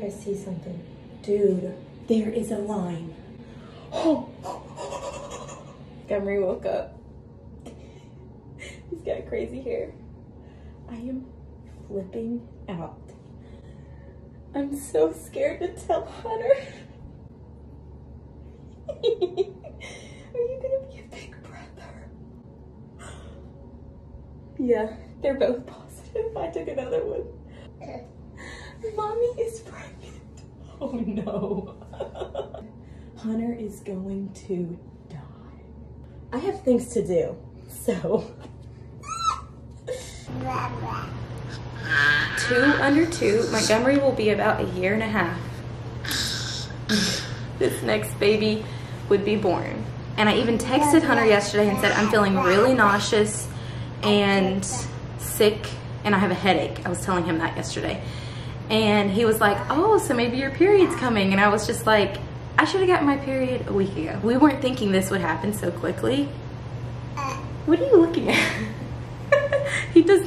I see something. Dude, there is a line. Montgomery woke up. He's got crazy hair. I am flipping out. I'm so scared to tell Hunter. Are you gonna be a big brother? Yeah, they're both positive. I took another one. Mommy is pregnant. Oh no. Hunter is going to die. I have things to do, so. 2 under 2. Montgomery will be about 1.5 years. This next baby would be born. And I even texted Hunter yesterday and said, I'm feeling really nauseous and sick and I have a headache. I was telling him that yesterday. And he was like, oh, so maybe your period's coming. And I was just like, I should have gotten my period a week ago. We weren't thinking this would happen so quickly. What are you looking at? He does.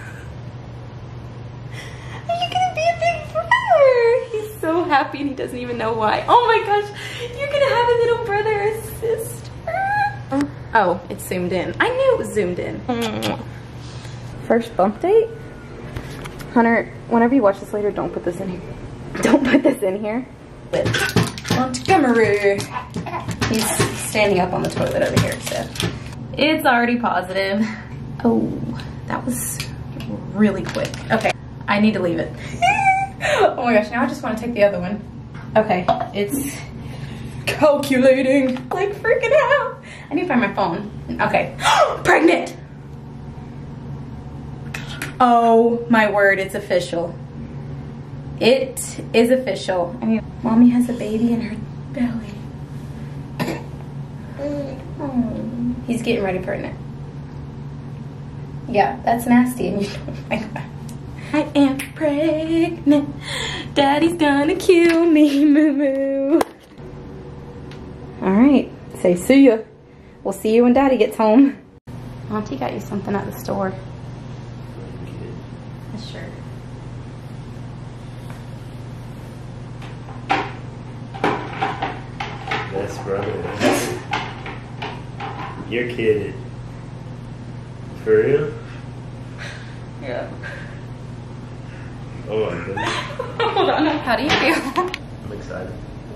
Are you gonna be a big brother? He's so happy and he doesn't even know why. Oh my gosh, you're gonna have a little brother or sister. Oh, it's zoomed in. I knew it was zoomed in. First bump date? Hunter, whenever you watch this later, don't put this in here. Don't put this in here. Montgomery. He's standing up on the toilet over here, so. It's already positive. Oh, that was really quick. Okay, I need to leave it. Oh my gosh, now I just want to take the other one. Okay, it's calculating. Like freaking out. I need to find my phone. Okay, pregnant. Oh my word, it's official. It is official. I mean, mommy has a baby in her belly. Oh, he's getting ready pregnant. Yeah, that's nasty and you don't like that. I am pregnant. Daddy's gonna kill me, moo moo. All right, say see ya. We'll see you when Daddy gets home. Auntie got you something at the store. Sure. Best brother. You're kidding. For real? Yeah. Oh my goodness. Hold on. How do you feel? I'm excited.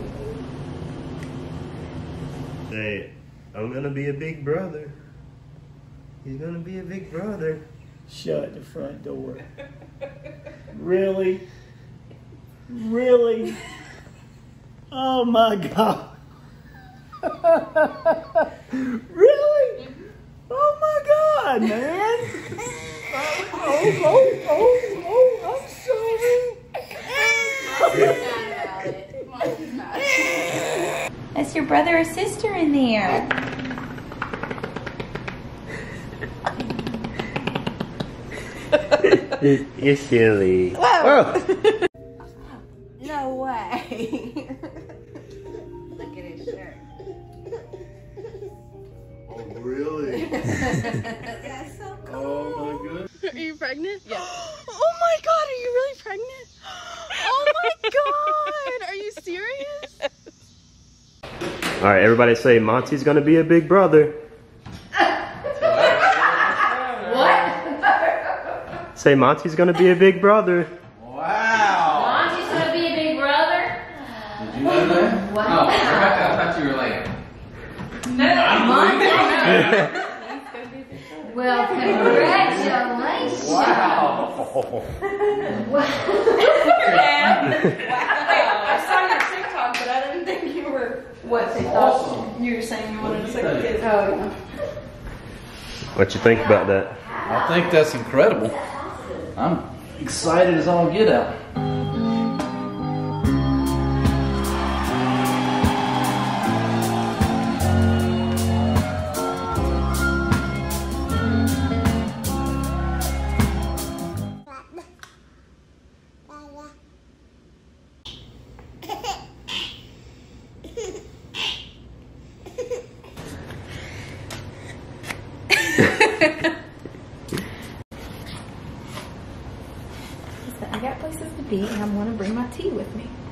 Say, I'm gonna be a big brother. He's gonna be a big brother. Shut the front door. Really? Really? Oh my God. Really? Oh my God, man. I'm sorry. That's your brother or sister in there. You're silly. Whoa. No way. Look at his shirt. Oh, really? That's so cool. Oh my goodness. Are you pregnant? Yeah. Oh my God, are you really pregnant? Oh my God, are you serious? All right, everybody say Monty's gonna be a big brother. Say Monty's gonna be a big brother. Wow! Monty's gonna be a big brother. Did you know that? What? Oh, I thought you were like... No, Monty. Well, congratulations. Wow! I saw your TikTok, but I didn't think you were. What TikTok? Awesome. You were saying you wanted a second kid. Oh yeah. What you think about that? I think that's incredible. I'm excited as all get out. I got places to be and I want to bring my tea with me.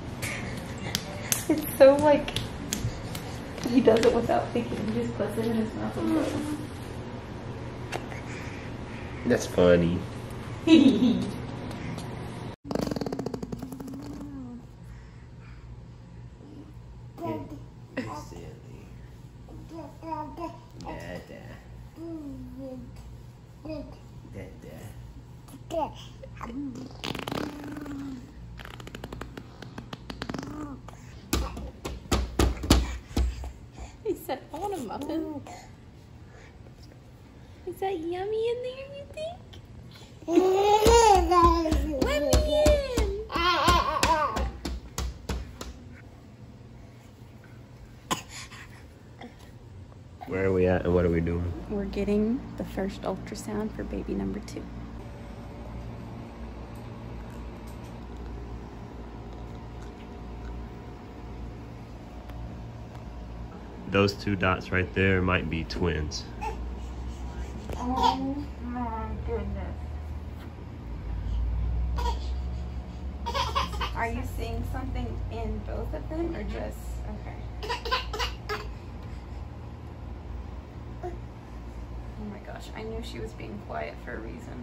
so like, he does it without thinking. He just puts it in his mouth and goes. That's funny. He said, I want a muffin. Is that yummy in there, you think? Let me in. Where are we at and what are we doing? We're getting the first ultrasound for baby number 2. Those 2 dots right there might be twins. Oh my goodness. Are you seeing something in both of them or just, okay. Oh my gosh, I knew she was being quiet for a reason.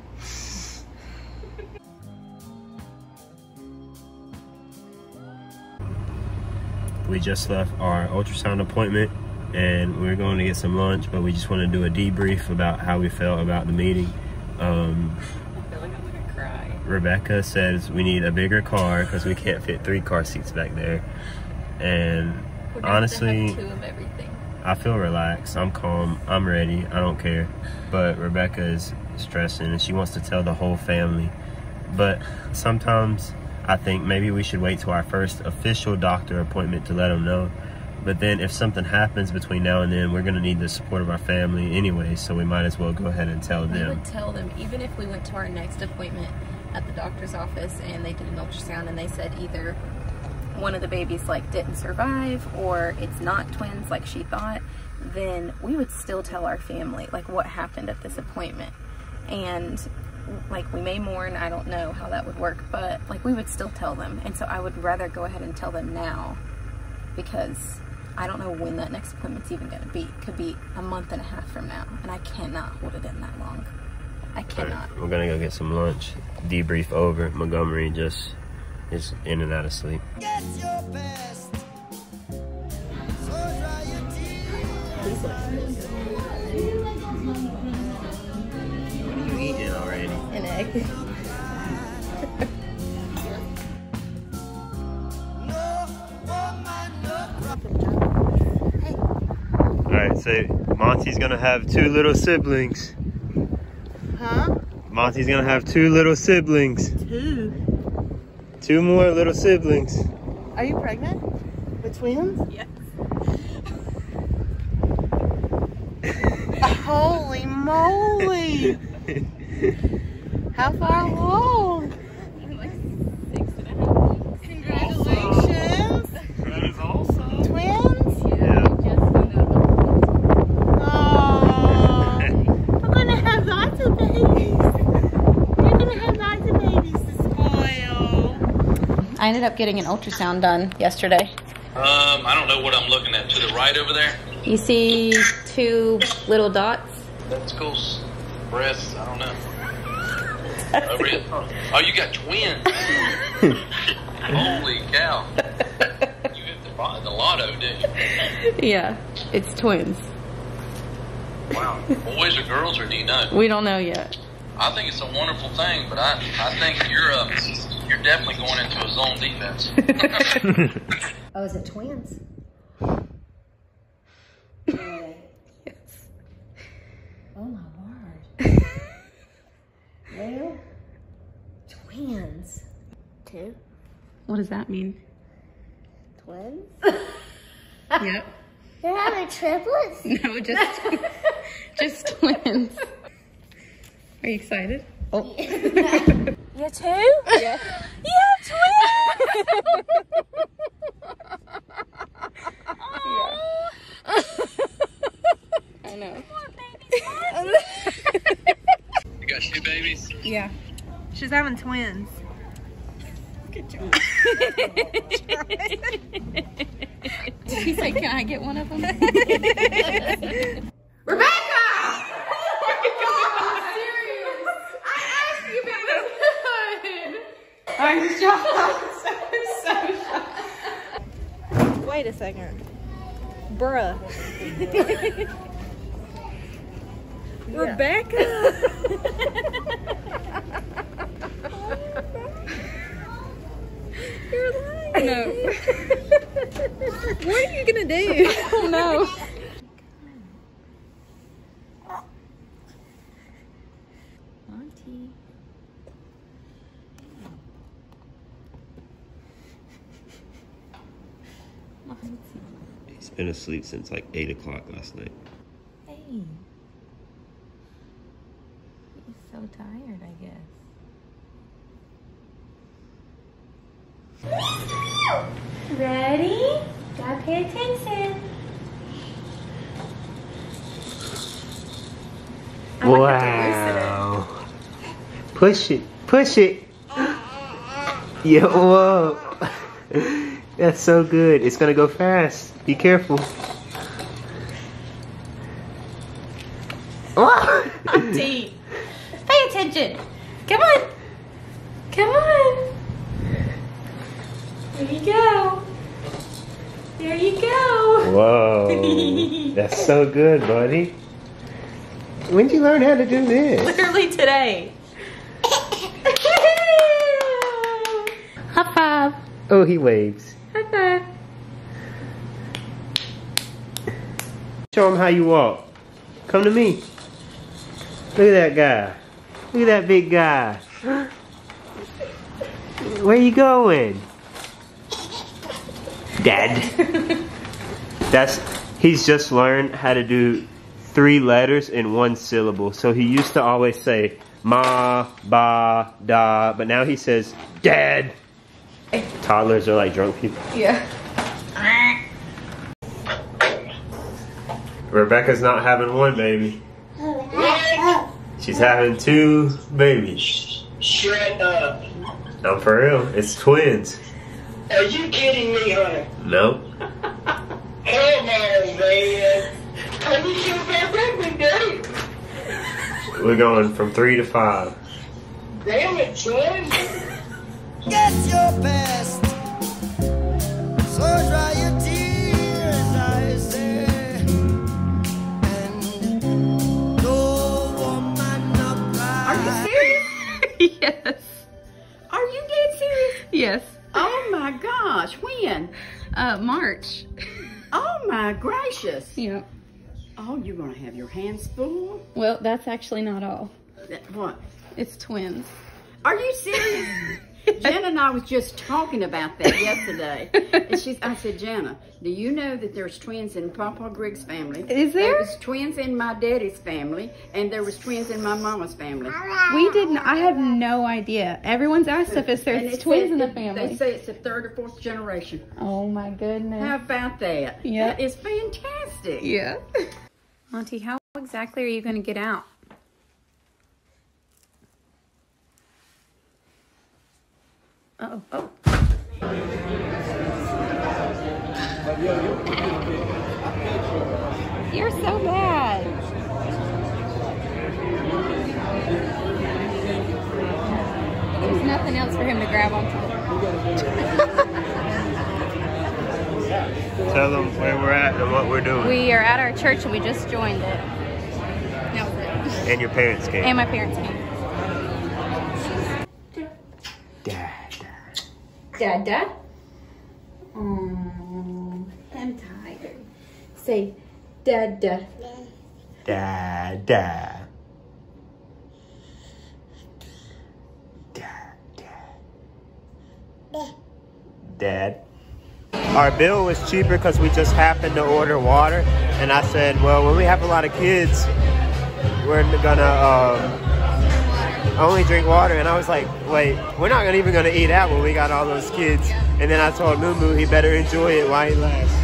We just left our ultrasound appointment and we're going to get some lunch, but we just want to do a debrief about how we felt about the meeting. I feel like I'm gonna cry. Rebecca says we need a bigger car because we can't fit 3 car seats back there. And honestly, have 2 of everything. I feel relaxed. I'm calm. I'm ready. I don't care. But Rebecca is stressing and she wants to tell the whole family. But sometimes I think maybe we should wait till our first official doctor appointment to let them know. But then if something happens between now and then, we're going to need the support of our family anyway, so we might as well go ahead and tell them. We would tell them, even if we went to our next appointment at the doctor's office and they did an ultrasound and they said either one of the babies like didn't survive or it's not twins like she thought, then we would still tell our family like what happened at this appointment. And like we may mourn, I don't know how that would work, but like we would still tell them. And so I would rather go ahead and tell them now, because I don't know when that next appointment's even going to be. It could be a month and a half from now, and I cannot hold it in that long. I cannot. Right, we're going to go get some lunch. Debrief over. Montgomery just is in and out of sleep. What are you eating already? An egg. Alright, so Monty's gonna have 2 little siblings. Huh? Monty's gonna have 2 little siblings. 2. 2 more little siblings. Are you pregnant? With twins? Yes. Holy moly! How far along? Like 6.5 weeks. Congratulations! That is awesome. Twins? Yeah. We just found out about Oh, I'm gonna have lots of babies. You're gonna have lots of babies to spoil. I ended up getting an ultrasound done yesterday. I don't know what I'm looking at. To the right over there? You see 2 little dots? That's cool. Breasts, I don't know. Over here. Oh, you got twins. Holy cow. You hit the lotto, didn't you? Yeah, it's twins. Wow. Boys or girls, or do you know? We don't know yet. I think it's a wonderful thing, but I think you're definitely going into a zone defense. Oh, is it twins? Yes. Oh my word. Well, twins. 2 What does that mean? twins? Yep. You're having triplets? No, just twins. Are you excited? Oh. You 2? Yeah. You have twins? I know. You got 2 babies? Yeah. She's having twins. Good job. He said, can I get one of them? Rebecca! Oh my God, serious. I asked you if it was good. I'm shocked. I'm so shocked. Wait a second. Bruh. Rebecca! You're lying. No. What are you gonna do? I don't know. Monty. Monty. He's been asleep since like 8 o'clock last night. Hey. He's so tired, I guess. Ready? Gotta pay attention. I might have to loosen it. Push it. Push it. Yeah, whoa. That's so good. It's gonna go fast. Be careful. Oh. Auntie, pay attention. Come on. Come on. There you go. There you go. Whoa. That's so good, buddy. When'd you learn how to do this? Literally today. High five. Oh, he waves. High five. Show him how you walk. Come to me. Look at that guy. Look at that big guy. Where you going? Dad. He's just learned how to do 3 letters in 1 syllable. So he used to always say ma, ba, da, but now he says dad. Toddlers are like drunk people. Yeah. Rebecca's not having 1 baby. She's having 2 babies. Shut up. No, for real. It's twins. Are you kidding me, honey? No. Come on, man. Are you sure about pregnant, Daddy? We're going from 3 to 5. Damn it, son. Get your best. So dry your tears, I say. And no woman not cry. Are you serious? Yes. Are you dead serious? Yes. Oh my gosh, when? March. Oh my gracious. Yeah. Oh, you're gonna have your hands full? Well, that's actually not all. What? It's twins. Are you serious? Jenna and I was just talking about that yesterday. And I said, Jenna, do you know that there's twins in Papa Griggs' family? Is there? There was twins in my daddy's family, and there was twins in my mama's family. We didn't. I have no idea. Everyone's asked if And there's it twins said in the that family. They say it's the 3rd or 4th generation. Oh my goodness. How about that? Yeah. That is fantastic. Yeah. Monty, how exactly are you going to get out? Uh-oh. Oh. You're so bad. There's nothing else for him to grab onto. Tell them where we're at and what we're doing. We are at our church and we just joined it. No. And your parents came. And my parents came. Dada. Oh, I'm tired. Say, Dada. Dad, dad. Dad, dad. Dad. Our bill was cheaper because we just happened to order water. And I said, well, when we have a lot of kids, we're gonna only drink water. And I was like, wait, we're not even gonna eat out when we got all those kids. And then I told Moo he better enjoy it while he lasts.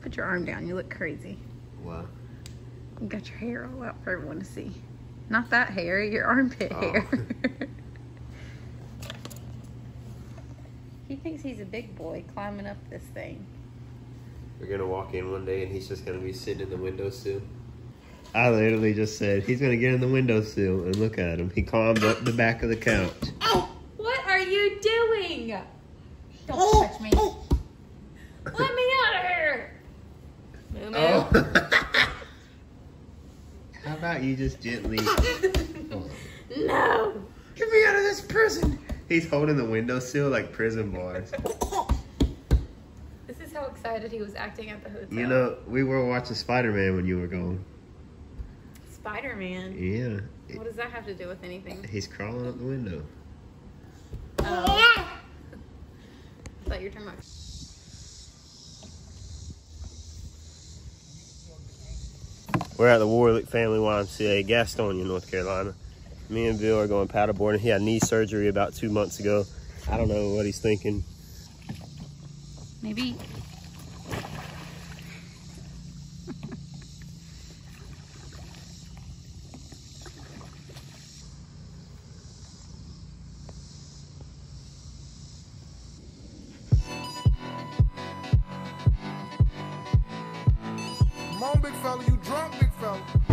Put your arm down. You look crazy. What? You got your hair all out for everyone to see. Not that hair, your armpit hair. He thinks he's a big boy climbing up this thing. We're gonna walk in one day and he's just gonna be sitting in the windowsill. I literally just said, he's gonna get in the windowsill and look at him. He climbed up the back of the couch. What are you doing? Don't touch me. Let me out of here. Moo moo. How about you just gently... No. Get me out of this prison. He's holding the windowsill like prison bars. This is how excited he was acting at the hotel. You know, we were watching Spider-Man when you were gone. Spider-Man? Yeah. What does that have to do with anything? He's crawling up the window. Oh. I thought you were talking about... We're at the Warlick Family YMCA, Gastonia, North Carolina. Me and Bill are going paddleboarding. He had knee surgery about 2 months ago. I don't know what he's thinking. Maybe. Come on, big fella, you drunk, big fella.